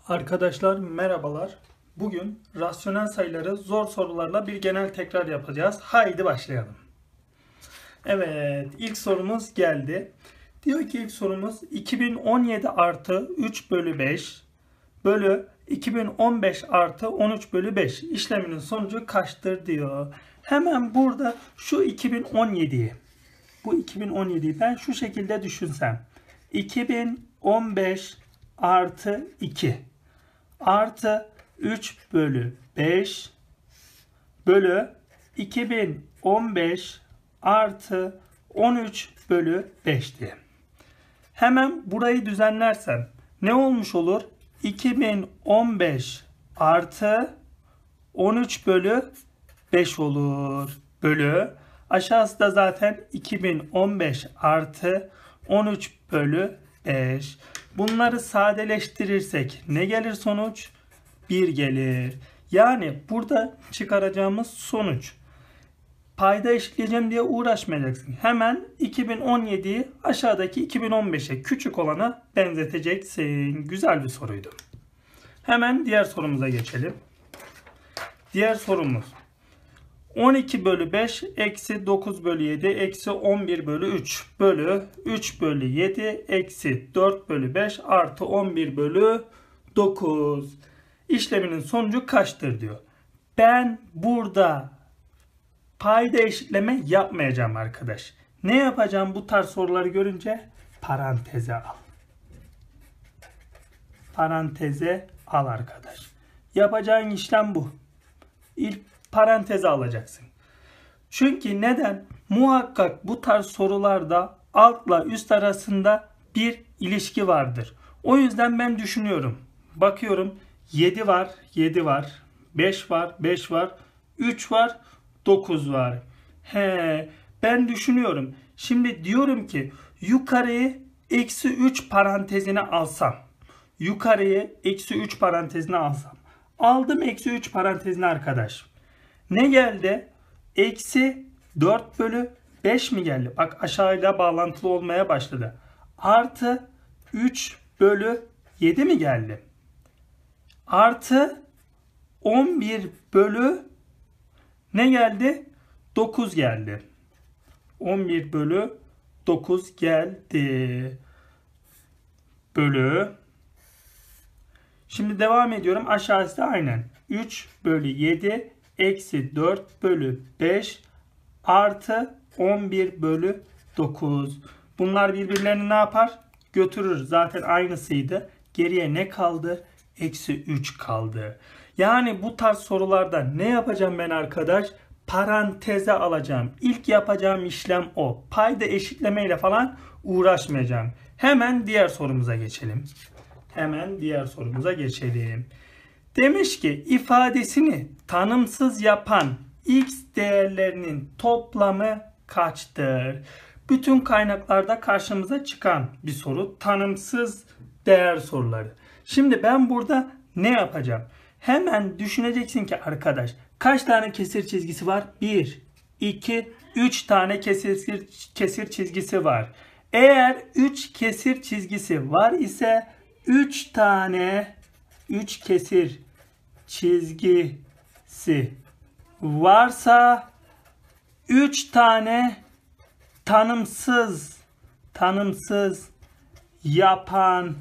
Arkadaşlar merhabalar. Bugün rasyonel sayıları zor sorularla bir genel tekrar yapacağız. Haydi başlayalım. Evet, ilk sorumuz geldi. Diyor ki ilk sorumuz 2017 artı 3 bölü 5 bölü 2015 artı 13 bölü 5 işleminin sonucu kaçtır diyor. Hemen burada şu 2017'yi ben şu şekilde düşünsem. 2015 artı 2 artı 3 bölü 5 bölü 2015 artı 13 bölü 5 diye. Hemen burayı düzenlersem ne olmuş olur? 2015 artı 13 bölü 5 olur. Bölü aşağısı da zaten 2015 artı 13 bölü 5. Bunları sadeleştirirsek ne gelir sonuç? 1 gelir. Yani burada çıkaracağımız sonuç. Payda eşitleyeceğim diye uğraşmayacaksın. Hemen 2017'yi aşağıdaki 2015'e küçük olana benzeteceksin. Güzel bir soruydu. Hemen diğer sorumuza geçelim. Diğer sorumuz. 12 bölü 5 eksi 9 bölü 7 eksi 11 bölü 3 bölü 3 bölü 7 eksi 4 bölü 5 artı 11 bölü 9. İşleminin sonucu kaçtır diyor. Ben burada payda eşitleme yapmayacağım arkadaş. Ne yapacağım bu tarz soruları görünce? Paranteze al. Paranteze al arkadaş. Yapacağın işlem bu. İlk paranteze alacaksın. Çünkü neden? Muhakkak bu tarz sorularda altla üst arasında bir ilişki vardır. O yüzden ben düşünüyorum. Bakıyorum 7 var, 7 var. 5 var, 5 var. 3 var, 9 var. Ben düşünüyorum. Şimdi diyorum ki yukarıyı eksi 3 parantezine alsam. Yukarıyı eksi 3 parantezine alsam. Aldım eksi 3 parantezine arkadaş. Ne geldi? Eksi 4 bölü 5 mi geldi? Bak aşağıyla bağlantılı olmaya başladı. Artı 3 bölü 7 mi geldi? Artı 11 bölü ne geldi? 9 geldi. 11 bölü 9 geldi. Bölü. Şimdi devam ediyorum. Aşağısı da aynen. 3 bölü 7 eksi 4 bölü 5 artı 11 bölü 9. Bunlar birbirlerini ne yapar? Götürür. Zaten aynısıydı. Geriye ne kaldı? Eksi 3 kaldı. Yani bu tarz sorularda ne yapacağım ben arkadaş? Paranteze alacağım. İlk yapacağım işlem o. Payda eşitlemeyle falan uğraşmayacağım. Hemen diğer sorumuza geçelim. Demiş ki ifadesini tanımsız yapan x değerlerinin toplamı kaçtır? Bütün kaynaklarda karşımıza çıkan bir soru. Tanımsız değer soruları. Şimdi ben burada ne yapacağım? Hemen düşüneceksin ki arkadaş kaç tane kesir çizgisi var? 1, 2, 3 tane kesir çizgisi var. Eğer 3 kesir çizgisi var ise 3 kesir çizgisi varsa 3 tane tanımsız yapan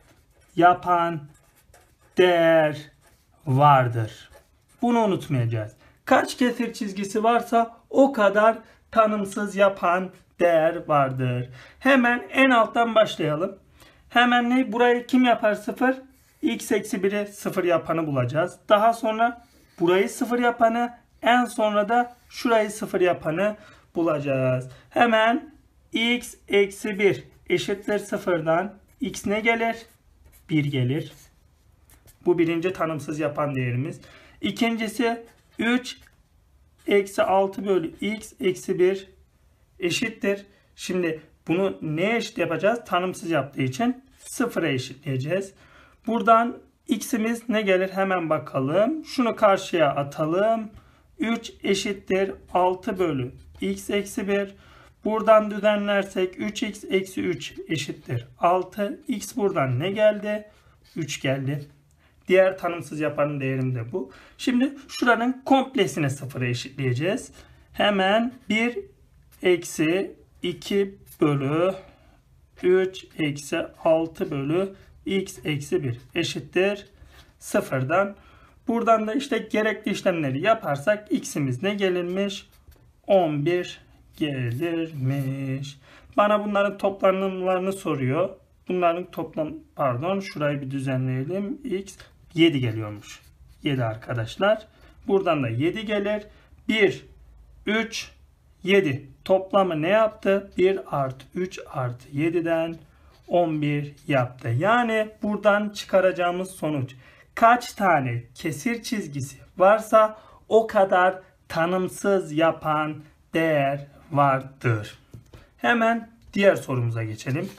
değer vardır. Bunu unutmayacağız. Kaç kesir çizgisi varsa o kadar tanımsız yapan değer vardır. Hemen en alttan başlayalım. Hemen ne? Burayı kim yapar? 0. X eksi 1'i 0 yapanı bulacağız. Daha sonra burayı 0 yapanı, en sonra da şurayı 0 yapanı bulacağız. Hemen x eksi 1 eşittir 0'dan x ne gelir? 1 gelir. Bu birinci tanımsız yapan değerimiz. İkincisi 3 eksi 6 bölü x eksi 1 eşittir. Şimdi bunu neye eşit yapacağız? Tanımsız yaptığı için 0'a eşitleyeceğiz. Buradan x'imiz ne gelir? Hemen bakalım. Şunu karşıya atalım. 3 eşittir 6 bölü x eksi 1. Buradan düzenlersek 3x eksi 3 eşittir 6. X buradan ne geldi? 3 geldi. Diğer tanımsız yapanın değerim de bu. Şimdi şuranın komplesine sıfıra eşitleyeceğiz. Hemen 1 eksi 2 bölü 3 eksi 6 bölü x eksi 1 eşittir sıfırdan. Buradan da işte gerekli işlemleri yaparsak x'imiz ne gelirmiş? 11 gelirmiş. Bana bunların toplamlarını soruyor. Bunların şurayı bir düzenleyelim. X 7 geliyormuş. 7 arkadaşlar. Buradan da 7 gelir. 1, 3, 7. Toplamı ne yaptı? 1 artı 3 artı 7'den 11 yaptı. Yani buradan çıkaracağımız sonuç kaç tane kesir çizgisi varsa o kadar tanımsız yapan değer vardır. Hemen diğer sorumuza geçelim.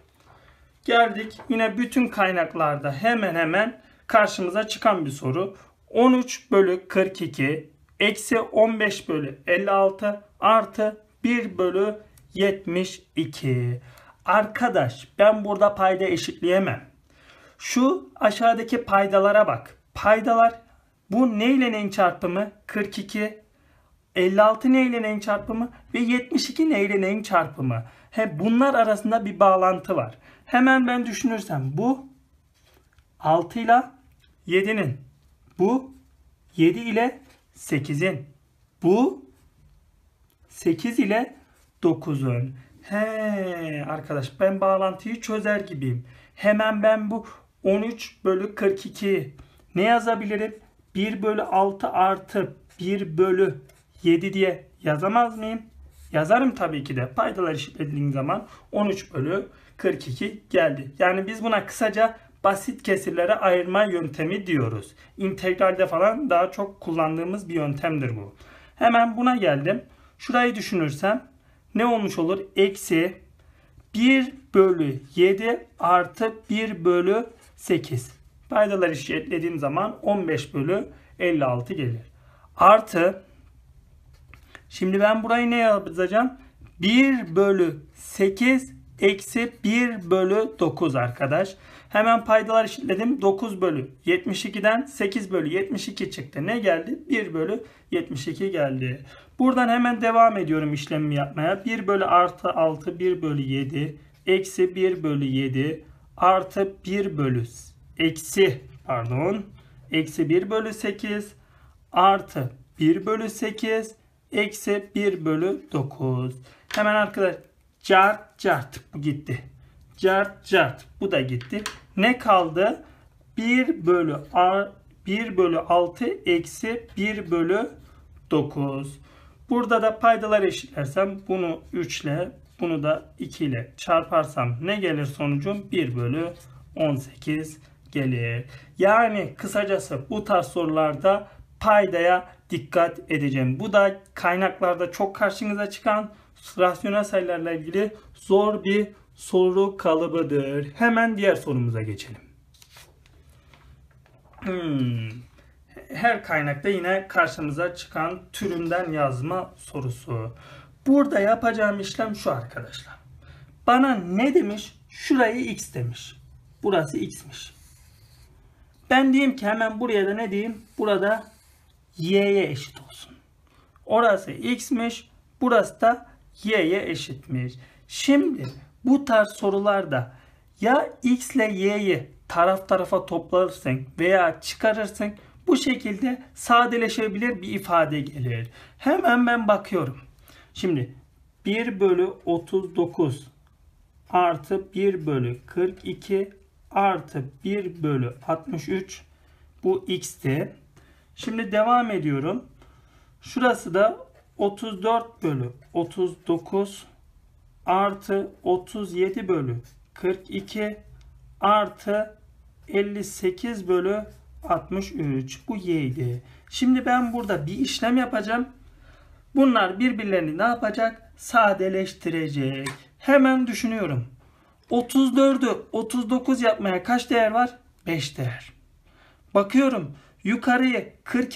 Geldik yine bütün kaynaklarda hemen hemen karşımıza çıkan bir soru. 13 bölü 42 eksi 15 bölü 56 artı 1 bölü 72. Arkadaş ben burada payda eşitleyemem. Şu aşağıdaki paydalara bak. Paydalar bu ne ile neyin çarpımı? 42. 56 ne ile neyin çarpımı? Ve 72 ne ile neyin çarpımı? Bunlar arasında bir bağlantı var. Hemen ben düşünürsem bu 6 ile 7'nin. Bu 7 ile 8'in. Bu 8 ile 9'un. Arkadaş ben bağlantıyı çözer gibiyim. Hemen ben bu 13 bölü 42 ne yazabilirim? 1 bölü 6 artı 1 bölü 7 diye yazamaz mıyım? Yazarım tabii ki de. Paydalar eşitlediğim zaman 13 bölü 42 geldi. Yani biz buna kısaca basit kesirlere ayırma yöntemi diyoruz. İntegralde falan daha çok kullandığımız bir yöntemdir bu. Hemen buna geldim. Şurayı düşünürsem ne olmuş olur? Eksi 1 bölü 7 artı 1 bölü 8. Paydaları eşitlediğim zaman 15 bölü 56 gelir. Artı şimdi ben burayı ne yazacağım? 1 bölü 8 eksi 1 bölü 9 arkadaş. Hemen paydalar eşitledim. 9 bölü 72'den 8 bölü 72 çıktı. Ne geldi? 1 bölü 72 geldi. Buradan hemen devam ediyorum işlemimi yapmaya. 1 bölü artı 6 1 bölü 7 eksi 1 bölü 7 artı 1 bölü eksi 1 bölü 8 artı 1 bölü 8 eksi 1 bölü 9. Hemen arkadaşlar cart bu gitti. Cart bu da gitti. Ne kaldı? 1 bölü 6 eksi 1 bölü 9. Burada da paydaları eşitlersem bunu 3 ile bunu da 2 ile çarparsam ne gelir sonucum? 1 bölü 18 gelir. Yani kısacası bu tarz sorularda paydaya dikkat edeceğim. Bu da kaynaklarda çok karşınıza çıkan rasyonel sayılarla ilgili zor bir soru kalıbıdır. Hemen diğer sorumuza geçelim. Her kaynakta yine karşımıza çıkan türünden yazma sorusu. Burada yapacağım işlem şu arkadaşlar. Bana ne demiş? Şurayı x demiş. Burası x'miş. Ben diyeyim ki hemen buraya da ne diyeyim? Burada y'ye eşit olsun. Orası x'miş. Burası da y'ye eşitmiş. Şimdi bu tarz sorularda ya x ile y'yi taraf tarafa toplarsın veya çıkarırsın. Bu şekilde sadeleşebilir bir ifade gelir. Hemen ben bakıyorum. Şimdi 1 bölü 39 artı 1 bölü 42 artı 1 bölü 63 bu x'ti. Şimdi devam ediyorum. Şurası da 34 bölü 39 artı 37 bölü 42 artı 58 bölü 63. Bu y'ydi. Şimdi ben burada bir işlem yapacağım. Bunlar birbirlerini ne yapacak? Sadeleştirecek. Hemen düşünüyorum. 34'ü 39 yapmaya kaç değer var? 5 değer. Bakıyorum. Yukarıyı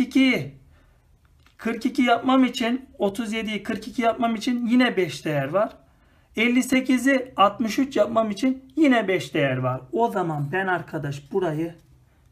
42 yapmam için 37'yi 42 yapmam için yine 5 değer var. 58'i 63 yapmam için yine 5 değer var. O zaman ben arkadaş burayı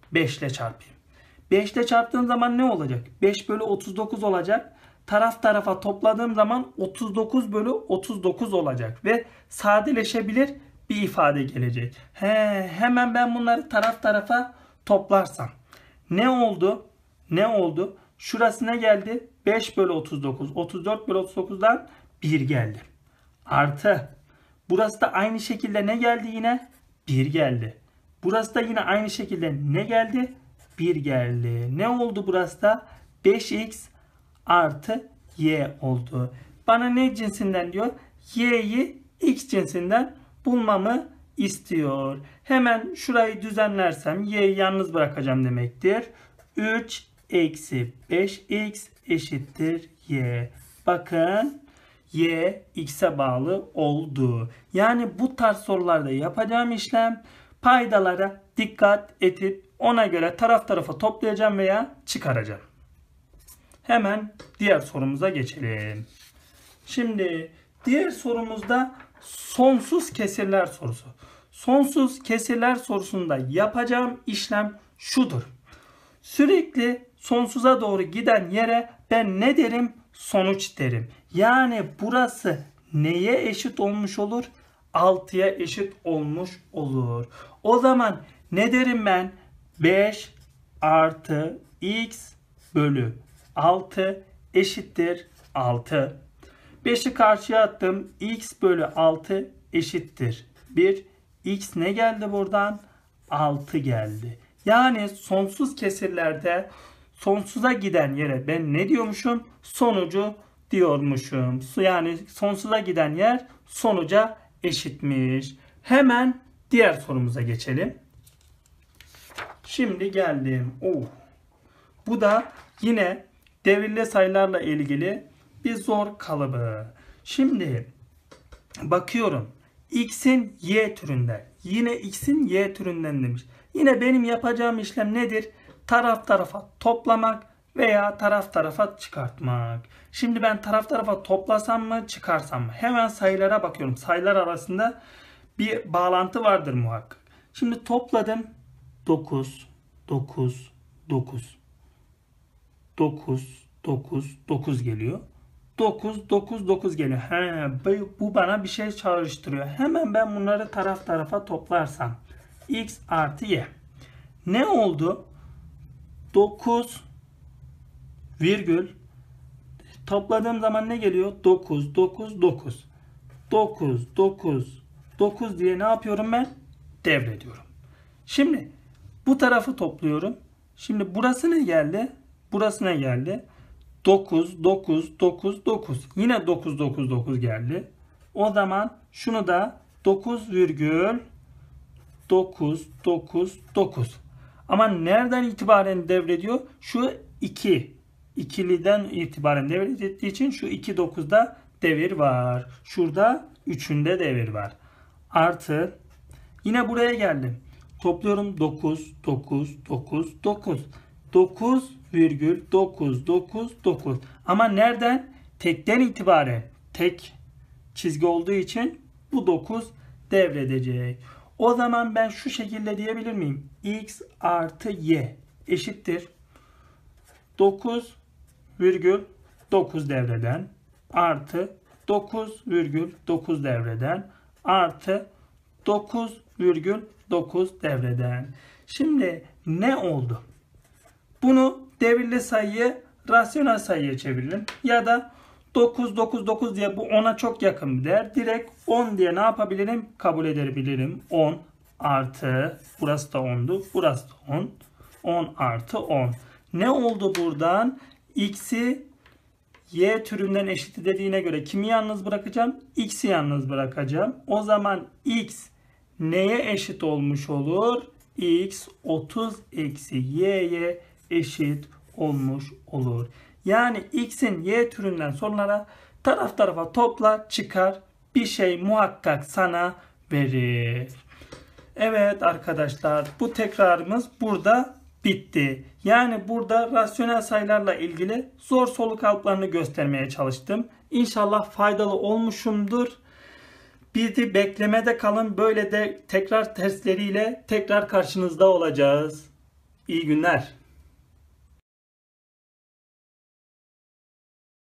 5 ile çarpayım. 5 ile çarptığım zaman ne olacak? 5 bölü 39 olacak. Taraf tarafa topladığım zaman 39 bölü 39 olacak. Ve sadeleşebilir bir ifade gelecek. Hemen ben bunları taraf tarafa toplarsam. Ne oldu? Ne oldu? Şurası ne geldi? 5 bölü 39. 34 bölü 39'dan 1 geldi. Artı. Burası da aynı şekilde ne geldi yine? 1 geldi. Burası da yine aynı şekilde ne geldi? 1 geldi. Ne oldu burası da? 5x artı y oldu. Bana ne cinsinden diyor? Y'yi x cinsinden bulmamı istiyor. Hemen şurayı düzenlersem y'yi yalnız bırakacağım demektir. 3 eksi 5x eşittir y. Bakın y x'e bağlı oldu. Yani bu tarz sorularda yapacağım işlem paydalara dikkat edip ona göre taraf tarafa toplayacağım veya çıkaracağım. Hemen diğer sorumuza geçelim. Şimdi diğer sorumuzda sonsuz kesirler sorusu. Sonsuz kesirler sorusunda yapacağım işlem şudur. Sürekli sonsuza doğru giden yere ben ne derim? Sonuç derim. Yani burası neye eşit olmuş olur? 6'ya eşit olmuş olur. O zaman ne derim ben? 5 artı x bölü 6 eşittir 6. 5'i karşıya attım. X bölü 6 eşittir 1. X ne geldi buradan? 6 geldi. Yani sonsuz kesirlerde sonsuza giden yere ben ne diyormuşum? Sonucu diyormuşum. Yani sonsuza giden yer sonuca eşitmiş. Hemen diğer sorumuza geçelim. Şimdi geldim. Bu da yine devirli sayılarla ilgili bir zor kalıbı. Şimdi bakıyorum. X'in y türünden. Yine x'in y türünden demiş. Yine benim yapacağım işlem nedir? Taraf tarafa toplamak veya taraf tarafa çıkartmak. Şimdi ben taraf tarafa toplasam mı çıkarsam mı? Hemen sayılara bakıyorum. Sayılar arasında bir bağlantı vardır muhakkak. Şimdi topladım. 9, 9, 9. 9, 9, 9 geliyor. 9, 9, 9 geliyor. Bu bana bir şey çağrıştırıyor. Hemen ben bunları taraf tarafa toplarsam. X artı y. Ne oldu? 9 virgül topladığım zaman ne geliyor? 9, 9, 9. 9, 9, 9 diye ne yapıyorum ben? Devrediyorum. Şimdi bu tarafı topluyorum. Şimdi burası ne geldi? Burası ne geldi? 9, 9, 9, 9. Yine 9, 9, 9 geldi. O zaman şunu da 9 virgül 9, 9, 9. Ama nereden itibaren devrediyor? Şu 2. İkiliden itibaren devrettiği için şu 2, 9'da devir var. Şurada 3'ünde devir var. Artı yine buraya geldim. Topluyorum 9, 9, 9, 9. 9 virgül 9, 9, 9. Ama nereden? Tekten itibaren. Tek çizgi olduğu için bu 9 devredecek. O zaman ben şu şekilde diyebilir miyim? X artı y eşittir 9 virgül 9 devreden artı 9 virgül 9 devreden artı 9 virgül 9 devreden. Şimdi ne oldu? Bunu devirli sayıyı rasyonel sayıya çevirelim. Ya da 9, 9, 9 diye bu 10'a çok yakın bir değer. Direkt 10 diye ne yapabilirim? Kabul edebilirim. 10 artı, burası da 10'du. Burası da 10. 10 artı 10. Ne oldu buradan? X'i y türünden eşit dediğine göre kimi yalnız bırakacağım? X'i yalnız bırakacağım. O zaman x neye eşit olmuş olur? X 30 eksi y'ye eşit olmuş olur. Yani x'in y türünden sorulara taraf tarafa topla çıkar, bir şey muhakkak sana verir. Evet arkadaşlar, bu tekrarımız burada bitti. Yani burada rasyonel sayılarla ilgili zor soru kalıplarını göstermeye çalıştım. İnşallah faydalı olmuşumdur. Bir de beklemede kalın. Böyle de tekrar testleriyle tekrar karşınızda olacağız. İyi günler.